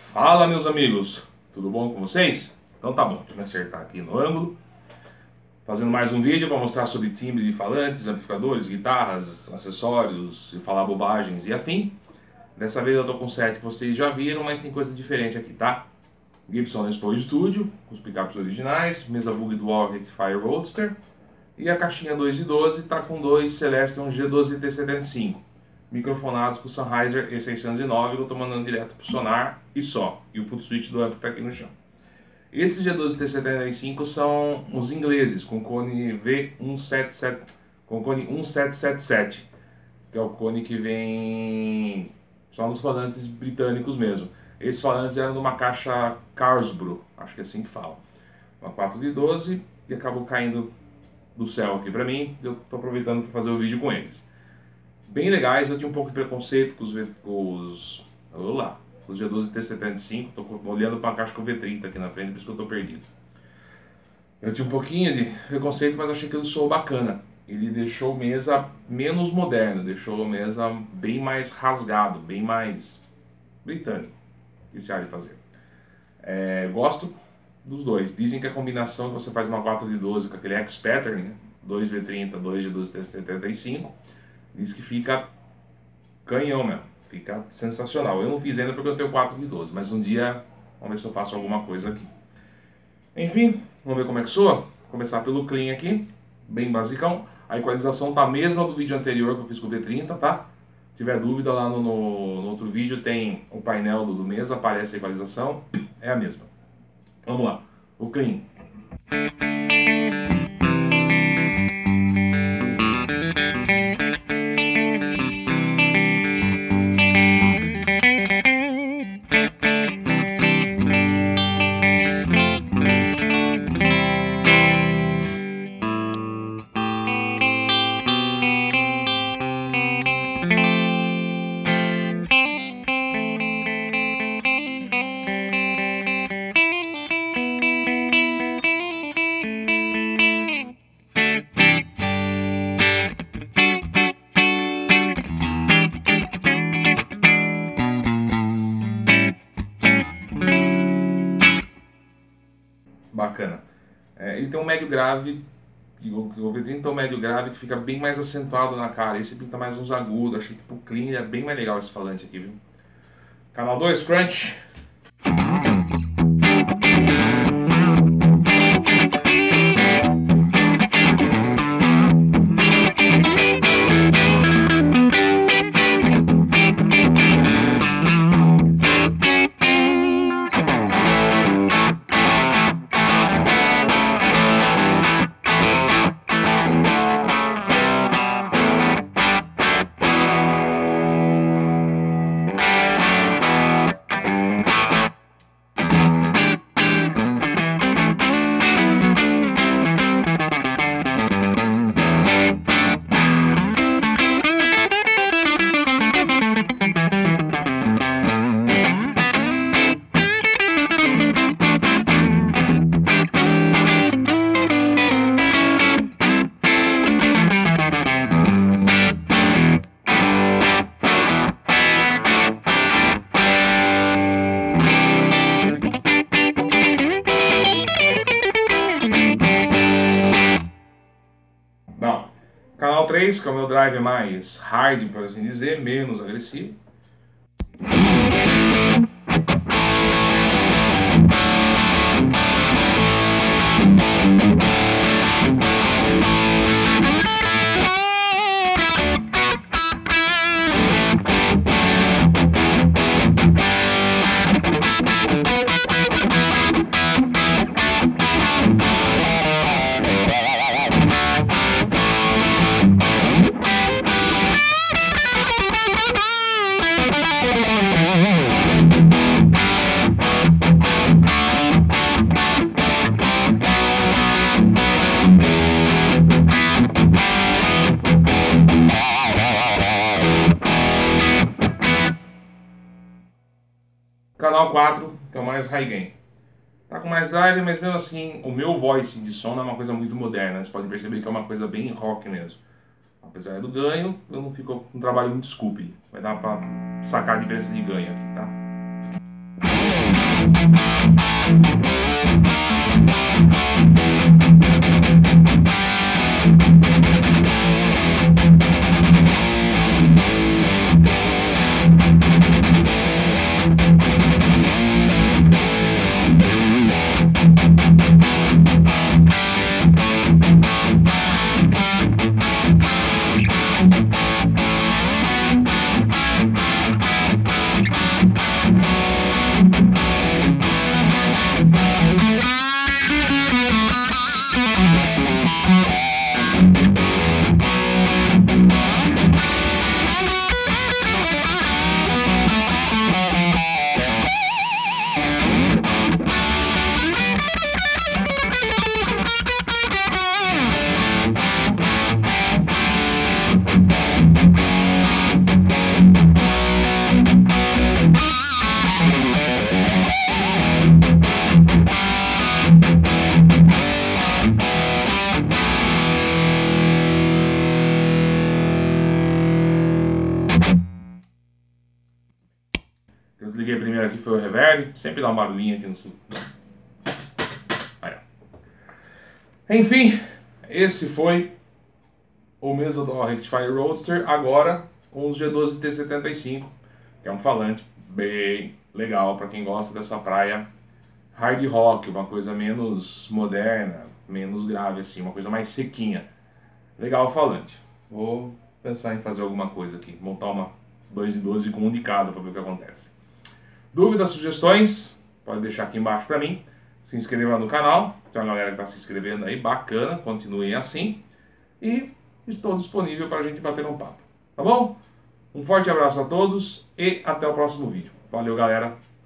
Fala, meus amigos, tudo bom com vocês? Então tá bom, deixa eu me acertar aqui no ângulo. Fazendo mais um vídeo para mostrar sobre timbre de falantes, amplificadores, guitarras, acessórios e falar bobagens e afim. Dessa vez eu tô com um set que vocês já viram, mas tem coisa diferente aqui, tá? Gibson Les Paul Studio, com os pickups originais, mesa Bug Dual Rectifier Roadster e a caixinha 2 de 12 tá com dois Celestion G12T75. Microfonados com o Sennheiser E609 que eu estou mandando direto para o sonar e só. E o foot switch do amp que está aqui no chão. Esses G12T75 são os ingleses, com cone cone 1777, que é o cone que vem só nos falantes britânicos mesmo. Esses falantes eram numa caixa Carlsbro, acho que é assim que fala. Uma 4 de 12 e acabou caindo do céu aqui para mim. Eu estou aproveitando para fazer o vídeo com eles. Bem legais, eu tinha um pouco de preconceito com os G12T75, estou olhando para a caixa com o V30 aqui na frente, por isso que eu estou perdido. Eu tinha um pouquinho de preconceito, mas achei que ele soou bacana. Ele deixou a mesa menos moderna, deixou a mesa bem mais rasgado, bem mais britânico. O que você há de fazer? Gosto dos dois. Dizem que a combinação que você faz uma 4 de 12 com aquele X-Pattern, né? 2 V30, 2 G12T75, diz que fica canhão mesmo, fica sensacional. Eu não fiz ainda porque eu tenho 4 de 12, mas um dia vamos ver se eu faço alguma coisa aqui. Enfim, vamos ver como é que soa. Vou começar pelo clean aqui, bem basicão. A equalização tá a mesma do vídeo anterior que eu fiz com o V30, tá? Se tiver dúvida lá no outro vídeo tem o painel do mesa, aparece a equalização, é a mesma. Vamos lá, o clean. Bacana. Ele tem um médio grave, o V30 tem um médio grave que fica bem mais acentuado na cara. Esse pinta mais uns agudos, achei que pro clean é bem mais legal esse falante aqui, viu? Canal 2, Crunch. Canal 3, que é o meu drive mais hard, por assim dizer, menos agressivo. Canal 4, que é o mais high gain. Tá com mais drive, mas mesmo assim, o meu voice de som não é uma coisa muito moderna. Você pode perceber que é uma coisa bem rock mesmo. Apesar do ganho, eu não fico um trabalho muito scoopy. Vai dar pra sacar a diferença de ganho aqui, tá? Eu desliguei primeiro aqui foi o reverb, sempre dá um barulhinho aqui no sul. Aí, ó. Enfim, esse foi o Mesa do Rectifier Roadster, agora com os G12T75, que é um falante bem legal para quem gosta dessa praia hard rock, uma coisa menos moderna, menos grave assim, uma coisa mais sequinha. Legal o falante. Vou pensar em fazer alguma coisa aqui, montar uma 2 em 12 com um de cada para ver o que acontece. Dúvidas, sugestões, pode deixar aqui embaixo para mim. Se inscreva no canal, tem uma galera que está se inscrevendo aí, bacana, continuem assim. E estou disponível para a gente bater um papo, tá bom? Um forte abraço a todos e até o próximo vídeo. Valeu, galera!